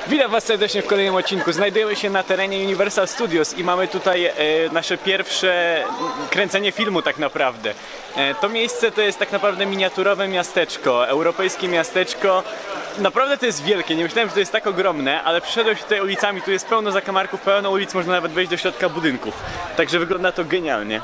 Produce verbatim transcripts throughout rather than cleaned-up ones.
Witam Was serdecznie w kolejnym odcinku. Znajdujemy się na terenie Universal Studios i mamy tutaj e, nasze pierwsze kręcenie filmu tak naprawdę. E, to miejsce to jest tak naprawdę miniaturowe miasteczko, europejskie miasteczko. Naprawdę to jest wielkie, nie myślałem, że to jest tak ogromne, ale przyszedłem się tutaj ulicami, tu jest pełno zakamarków, pełno ulic, można nawet wejść do środka budynków. Także wygląda to genialnie.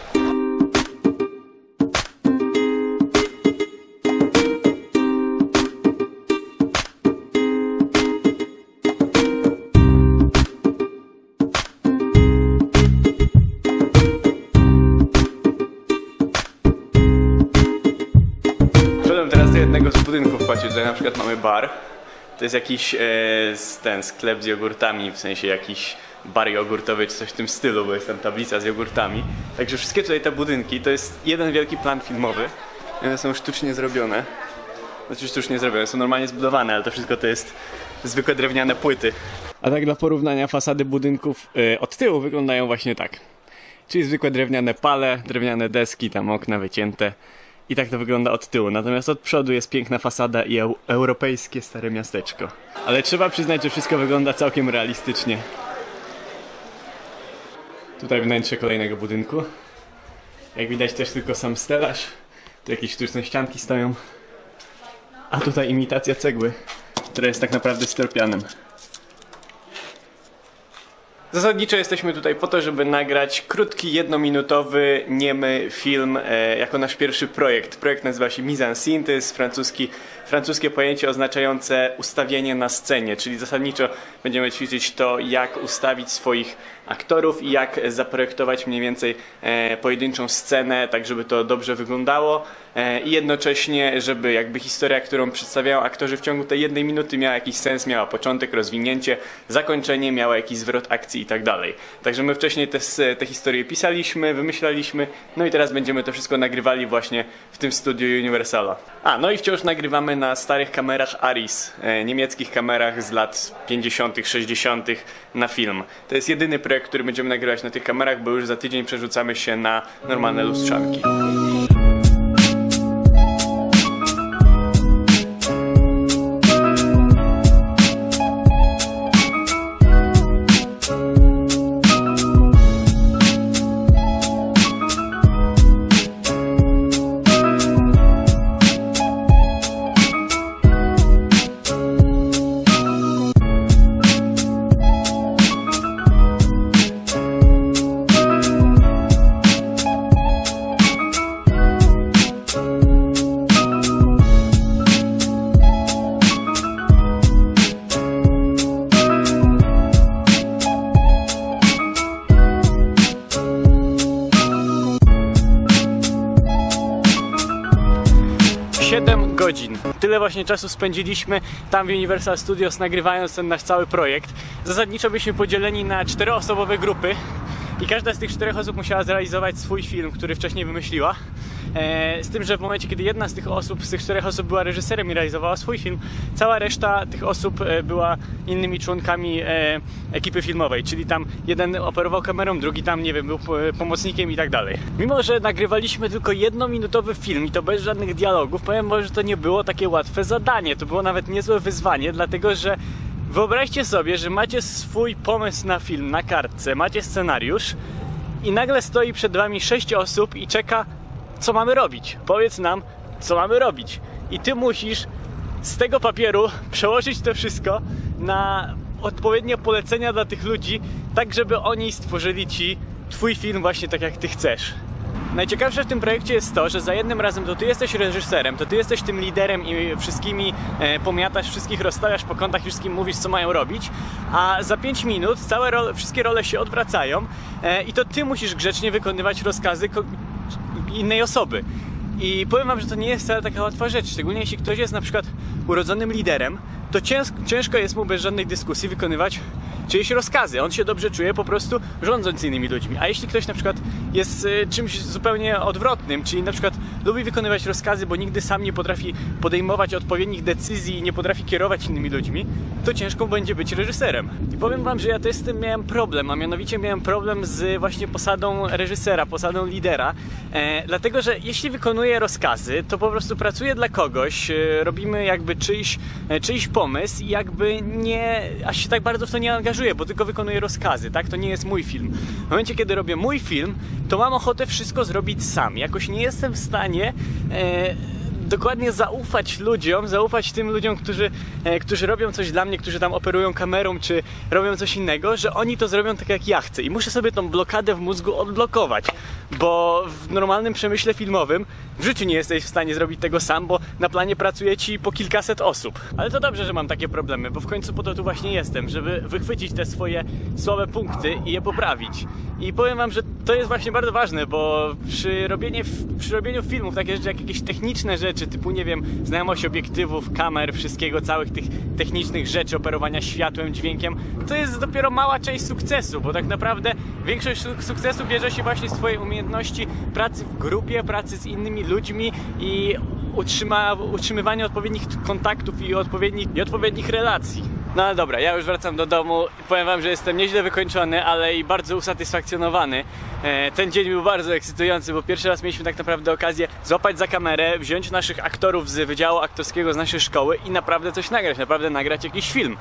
Teraz do jednego z budynków, patrzcie, tutaj na przykład mamy bar. To jest jakiś e, ten sklep z jogurtami, w sensie jakiś bar jogurtowy czy coś w tym stylu, bo jest tam tablica z jogurtami. Także wszystkie tutaj te budynki to jest jeden wielki plan filmowy. One są sztucznie zrobione. Znaczy sztucznie zrobione, są normalnie zbudowane, ale to wszystko to jest zwykłe drewniane płyty. A tak dla porównania fasady budynków e, od tyłu wyglądają właśnie tak. Czyli zwykłe drewniane pale, drewniane deski, tam okna wycięte. I tak to wygląda od tyłu, natomiast od przodu jest piękna fasada i eu europejskie stare miasteczko. Ale trzeba przyznać, że wszystko wygląda całkiem realistycznie. Tutaj wnętrze kolejnego budynku. Jak widać też tylko sam stelaż. Tu jakieś sztuczne ścianki stoją. A tutaj imitacja cegły, która jest tak naprawdę styropianem. Zasadniczo jesteśmy tutaj po to, żeby nagrać krótki, jednominutowy, niemy film e, jako nasz pierwszy projekt. Projekt nazywa się mise en scène, to jest francuski, francuskie pojęcie oznaczające ustawienie na scenie, czyli zasadniczo będziemy ćwiczyć to, jak ustawić swoich aktorów i jak zaprojektować mniej więcej e, pojedynczą scenę, tak żeby to dobrze wyglądało e, i jednocześnie, żeby jakby historia, którą przedstawiają aktorzy w ciągu tej jednej minuty miała jakiś sens, miała początek, rozwinięcie, zakończenie, miała jakiś zwrot akcji i tak dalej. Także my wcześniej te, te historie pisaliśmy, wymyślaliśmy, no i teraz będziemy to wszystko nagrywali właśnie w tym studiu Universala. A, no i wciąż nagrywamy na starych kamerach Aris, e, niemieckich kamerach z lat pięćdziesiątych, sześćdziesiątych na film. To jest jedyny projekt, który będziemy nagrywać na tych kamerach, bo już za tydzień przerzucamy się na normalne lustrzanki. siedem godzin. Tyle właśnie czasu spędziliśmy tam w Universal Studios, nagrywając ten nasz cały projekt. Zasadniczo byliśmy podzieleni na czteroosobowe grupy i każda z tych czterech osób musiała zrealizować swój film, który wcześniej wymyśliła. E, z tym, że w momencie, kiedy jedna z tych osób, z tych czterech osób była reżyserem i realizowała swój film, cała reszta tych osób e, była innymi członkami e, ekipy filmowej, czyli tam jeden operował kamerą, drugi tam, nie wiem, był pomocnikiem i tak dalej. Mimo, że nagrywaliśmy tylko jednominutowy film i to bez żadnych dialogów, powiem może, że to nie było takie łatwe zadanie, to było nawet niezłe wyzwanie, dlatego że wyobraźcie sobie, że macie swój pomysł na film na kartce, macie scenariusz i nagle stoi przed wami sześć osób i czeka, co mamy robić. Powiedz nam, co mamy robić. I ty musisz z tego papieru przełożyć to wszystko na odpowiednie polecenia dla tych ludzi, tak żeby oni stworzyli ci twój film właśnie tak, jak ty chcesz. Najciekawsze w tym projekcie jest to, że za jednym razem to ty jesteś reżyserem, to ty jesteś tym liderem i wszystkimi e, pomiatasz, wszystkich rozstawiasz po kątach, wszystkim mówisz, co mają robić, a za pięć minut całe role, wszystkie role się odwracają e, i to ty musisz grzecznie wykonywać rozkazy innej osoby. I powiem wam, że to nie jest wcale taka łatwa rzecz, szczególnie jeśli ktoś jest na przykład urodzonym liderem, to ciężko, ciężko jest mu bez żadnej dyskusji wykonywać czyjeś rozkazy. On się dobrze czuje po prostu rządząc innymi ludźmi. A jeśli ktoś na przykład jest y, czymś zupełnie odwrotnym, czyli na przykład lubi wykonywać rozkazy, bo nigdy sam nie potrafi podejmować odpowiednich decyzji i nie potrafi kierować innymi ludźmi, to ciężko będzie być reżyserem. I powiem wam, że ja też z tym miałem problem, a mianowicie miałem problem z właśnie posadą reżysera, posadą lidera, e, dlatego, że jeśli wykonuję rozkazy, to po prostu pracuję dla kogoś, e, robimy jakby czyjś, e, czyjś pomysł i jakby nie, aż się tak bardzo w to nie angażuję, bo tylko wykonuję rozkazy, tak? To nie jest mój film. W momencie, kiedy robię mój film, to mam ochotę wszystko zrobić sam. Jakoś nie jestem w stanie e, dokładnie zaufać ludziom, zaufać tym ludziom, którzy, e, którzy robią coś dla mnie, którzy tam operują kamerą, czy robią coś innego, że oni to zrobią tak jak ja chcę. I muszę sobie tą blokadę w mózgu odblokować, bo w normalnym przemyśle filmowym w życiu nie jesteś w stanie zrobić tego sam, bo na planie pracuje ci po kilkaset osób. Ale to dobrze, że mam takie problemy, bo w końcu po to tu właśnie jestem, żeby wychwycić te swoje słabe punkty i je poprawić. I powiem wam, że to jest właśnie bardzo ważne, bo przy, robienie, przy robieniu filmów, takie rzeczy jak jakieś techniczne rzeczy, typu, nie wiem, znajomość obiektywów, kamer, wszystkiego, całych tych technicznych rzeczy, operowania światłem, dźwiękiem, to jest dopiero mała część sukcesu, bo tak naprawdę większość sukcesu bierze się właśnie z twojej umiejętności pracy w grupie, pracy z innymi ludźmi i utrzyma, utrzymywania odpowiednich kontaktów i odpowiednich, i odpowiednich relacji. No ale dobra, ja już wracam do domu i powiem wam, że jestem nieźle wykończony, ale i bardzo usatysfakcjonowany. Ten dzień był bardzo ekscytujący, bo pierwszy raz mieliśmy tak naprawdę okazję złapać za kamerę, wziąć naszych aktorów z wydziału aktorskiego z naszej szkoły i naprawdę coś nagrać, naprawdę nagrać jakiś film.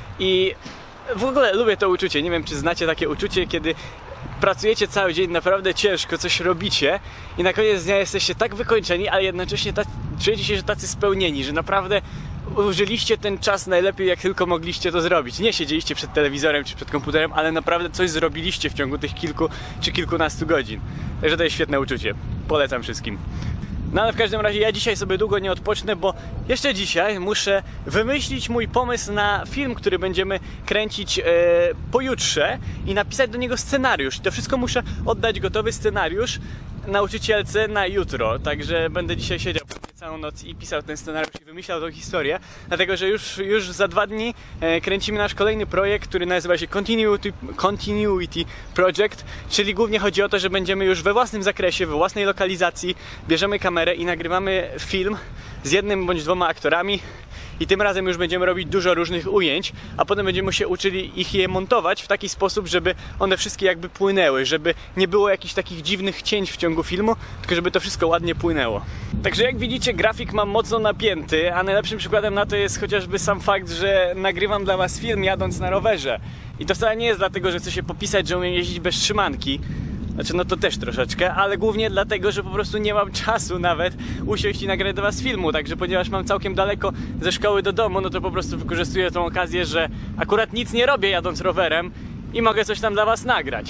I w ogóle lubię to uczucie, nie wiem, czy znacie takie uczucie, kiedy pracujecie cały dzień, naprawdę ciężko, coś robicie i na koniec dnia jesteście tak wykończeni, ale jednocześnie tak, czujecie się, że tacy spełnieni, że naprawdę użyliście ten czas najlepiej, jak tylko mogliście to zrobić. Nie siedzieliście przed telewizorem czy przed komputerem, ale naprawdę coś zrobiliście w ciągu tych kilku czy kilkunastu godzin. Także to jest świetne uczucie. Polecam wszystkim. No ale w każdym razie ja dzisiaj sobie długo nie odpocznę, bo jeszcze dzisiaj muszę wymyślić mój pomysł na film, który będziemy kręcić e, pojutrze i napisać do niego scenariusz. I to wszystko muszę oddać gotowy scenariusz nauczycielce na jutro. Także będę dzisiaj siedział całą noc i pisał ten scenariusz i wymyślał tą historię, dlatego że już, już za dwa dni e, kręcimy nasz kolejny projekt, który nazywa się Continuity, Continuity Project, czyli głównie chodzi o to, że będziemy już we własnym zakresie, we własnej lokalizacji, bierzemy kamerę i nagrywamy film z jednym bądź dwoma aktorami i tym razem już będziemy robić dużo różnych ujęć, a potem będziemy się uczyli ich je montować w taki sposób, żeby one wszystkie jakby płynęły, żeby nie było jakichś takich dziwnych cięć w ciągu filmu, tylko żeby to wszystko ładnie płynęło. Także jak widzicie, grafik mam mocno napięty, a najlepszym przykładem na to jest chociażby sam fakt, że nagrywam dla was film jadąc na rowerze. I to wcale nie jest dlatego, że chcę się popisać, że umiem jeździć bez trzymanki. Znaczy, no to też troszeczkę, ale głównie dlatego, że po prostu nie mam czasu nawet usiąść i nagrać do was filmu, także ponieważ mam całkiem daleko ze szkoły do domu, no to po prostu wykorzystuję tą okazję, że akurat nic nie robię jadąc rowerem i mogę coś tam dla was nagrać.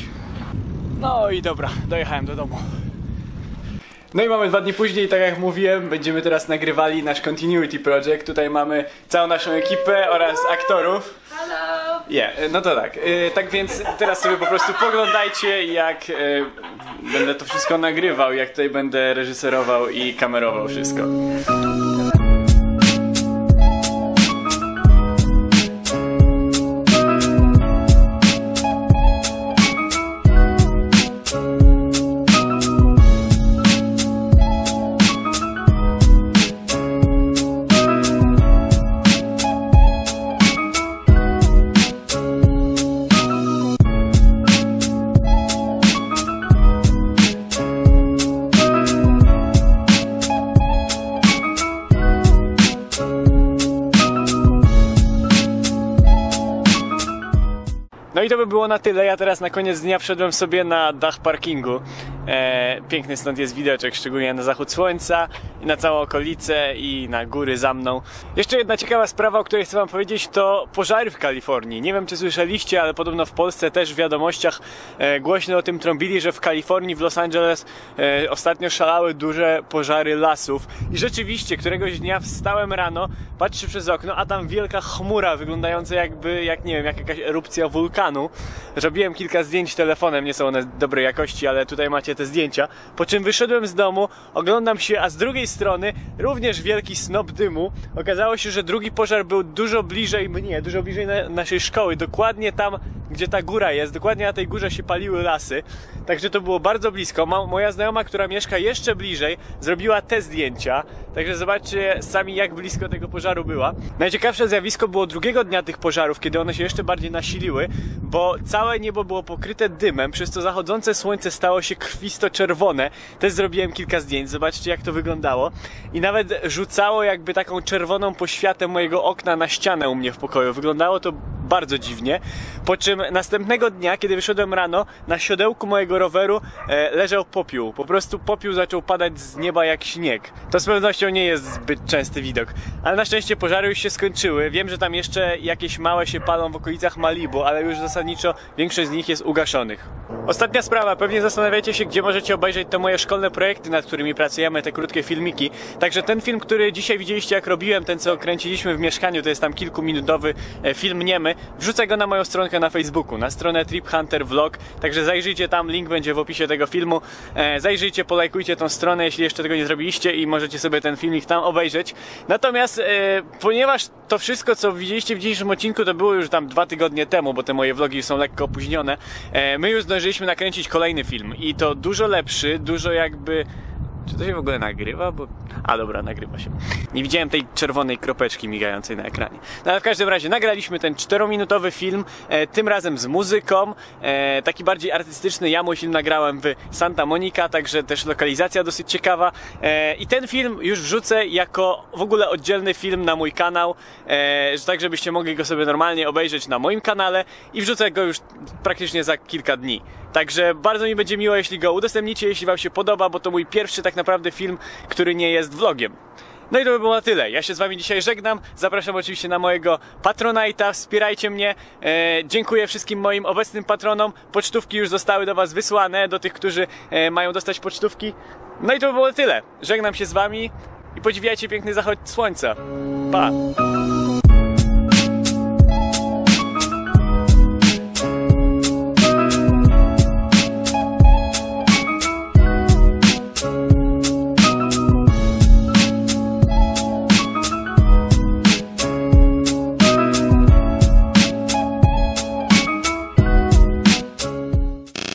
No i dobra, dojechałem do domu. No i mamy dwa dni później, tak jak mówiłem, będziemy teraz nagrywali nasz Continuity Project. Tutaj mamy całą naszą ekipę oraz aktorów. Hello! Yeah, no to tak, yy, tak więc teraz sobie po prostu poglądajcie, jak yy, będę to wszystko nagrywał, jak tutaj będę reżyserował i kamerował wszystko. No i to by było na tyle. Ja teraz na koniec dnia wszedłem sobie na dach parkingu. E, piękny stąd jest widoczek, szczególnie na zachód słońca i na całą okolicę i na góry za mną. Jeszcze jedna ciekawa sprawa, o której chcę wam powiedzieć, to pożary w Kalifornii. Nie wiem, czy słyszeliście, ale podobno w Polsce też w wiadomościach e, głośno o tym trąbili, że w Kalifornii, w Los Angeles e, ostatnio szalały duże pożary lasów. I rzeczywiście, któregoś dnia wstałem rano, patrzę przez okno, a tam wielka chmura wyglądająca jakby, jak nie wiem, jak jakaś erupcja wulkanu. Robiłem kilka zdjęć telefonem, nie są one dobrej jakości, ale tutaj macie te zdjęcia. Po czym wyszedłem z domu, oglądam się, a z drugiej strony również wielki snop dymu. Okazało się, że drugi pożar był dużo bliżej mnie, dużo bliżej na naszej szkoły, dokładnie tam gdzie ta góra jest. Dokładnie na tej górze się paliły lasy, także to było bardzo blisko. Ma, moja znajoma, która mieszka jeszcze bliżej, zrobiła te zdjęcia, także zobaczcie sami, jak blisko tego pożaru była. Najciekawsze zjawisko było drugiego dnia tych pożarów, kiedy one się jeszcze bardziej nasiliły, bo całe niebo było pokryte dymem, przez co zachodzące słońce stało się krwisto-czerwone. Też zrobiłem kilka zdjęć, zobaczcie, jak to wyglądało. I nawet rzucało jakby taką czerwoną poświatę mojego okna na ścianę u mnie w pokoju. Wyglądało to bardzo dziwnie. Po czym następnego dnia, kiedy wyszedłem rano, na siodełku mojego roweru e, leżał popiół. Po prostu popiół zaczął padać z nieba jak śnieg. To z pewnością nie jest zbyt częsty widok. Ale na szczęście pożary już się skończyły. Wiem, że tam jeszcze jakieś małe się palą w okolicach Malibu, ale już zasadniczo większość z nich jest ugaszonych. Ostatnia sprawa. Pewnie zastanawiacie się, gdzie możecie obejrzeć te moje szkolne projekty, nad którymi pracujemy, te krótkie filmiki. Także ten film, który dzisiaj widzieliście, jak robiłem, ten co kręciliśmy w mieszkaniu, to jest tam kilkuminutowy film niemy. Wrzucę go na moją stronkę na Facebooku, na stronę Trip Hunter Vlog, także zajrzyjcie tam, link będzie w opisie tego filmu. E, zajrzyjcie, polajkujcie tą stronę, jeśli jeszcze tego nie zrobiliście, i możecie sobie ten filmik tam obejrzeć. Natomiast, e, ponieważ to wszystko, co widzieliście w dzisiejszym odcinku, to było już tam dwa tygodnie temu, bo te moje vlogi są lekko opóźnione, e, my już zdążyliśmy nakręcić kolejny film i to dużo lepszy, dużo jakby... Czy to się w ogóle nagrywa? Bo... A dobra, nagrywa się. Nie widziałem tej czerwonej kropeczki migającej na ekranie. No ale w każdym razie nagraliśmy ten czterominutowy film, e, tym razem z muzyką, e, taki bardziej artystyczny. Ja mój film nagrałem w Santa Monica, także też lokalizacja dosyć ciekawa. E, I ten film już wrzucę jako w ogóle oddzielny film na mój kanał, e, tak żebyście mogli go sobie normalnie obejrzeć na moim kanale, i wrzucę go już praktycznie za kilka dni. Także bardzo mi będzie miło, jeśli go udostępnicie, jeśli wam się podoba, bo to mój pierwszy tak naprawdę film, który nie jest vlogiem. No i to by było na tyle. Ja się z wami dzisiaj żegnam. Zapraszam oczywiście na mojego Patronite'a. Wspierajcie mnie. E, dziękuję wszystkim moim obecnym patronom. Pocztówki już zostały do was wysłane, do tych, którzy e, mają dostać pocztówki. No i to by było na tyle. Żegnam się z wami i podziwiajcie piękny zachód słońca. Pa!